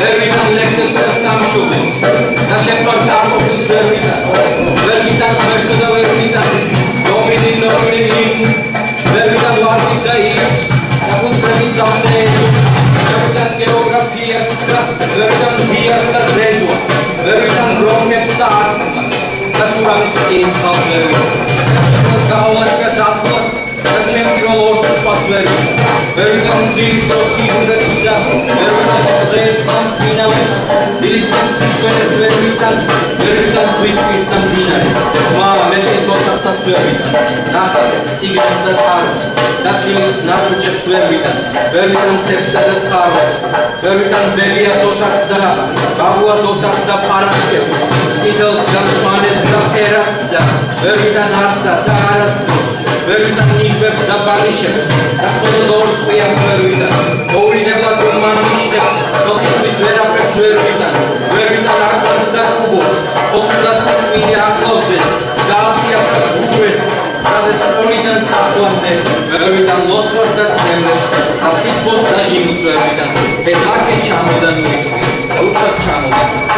ვერვიდან ლექსებს და სამშობლოს და შემწვარ კარყოფილს ვერვიდან ღმერთო და ვერვიდან ნომინინ ვერვიდან ვარდით და ირს და კუთვნებით ზავზე ეძებს ვერვიდან გეოგრაფიას და ვერვიდან ზიას და ზეზვას ვერვიდან ბრონქებს და ასთმას და სურავის პირის ხალს ვერვიდან გავლას და დათვლას და ჩემპირულ ორს უყვას ვერვიდან მძირის დროს სიზმრებს და ვერვიდან დღეებს და მდინარეს დილისკენ სისვენეს ვერვიდან ზღვისპირს და მდინარეს მამა მე შენს ოთახსაც ვერვიდან ნახატ ციგნებს და თაროს დაწყილის ნაჩუჩებს ვერვიდან მთებსა და წყაროს ვერვიდან ბებიას ოთახს და ბაბუას ოთახს და პარასკევს წითელს და მწვანეს და ფერას და ვერვიდან არსა და არასდროს ვერვიდან ნიგვებს და ბანიშებს და მხოლოდ ორ ტყვიას ვერვიდან მოვლინებლად რომან ნიშნებს ნოთობის ვერაფერს ვერვიდან აკვანს და კუბოს ოთხმოცდ სიწმინე ახლოვდეს და 100,000 გუგუეს საზეს პოლიდან სახვამდე ვერვიდან ლოცვას და ცნემლებს და სითბოს და ღიმუს ვერვიდან ეს აკეთ ჩამოდა ნუიტყვი და უკრად ჩამოდა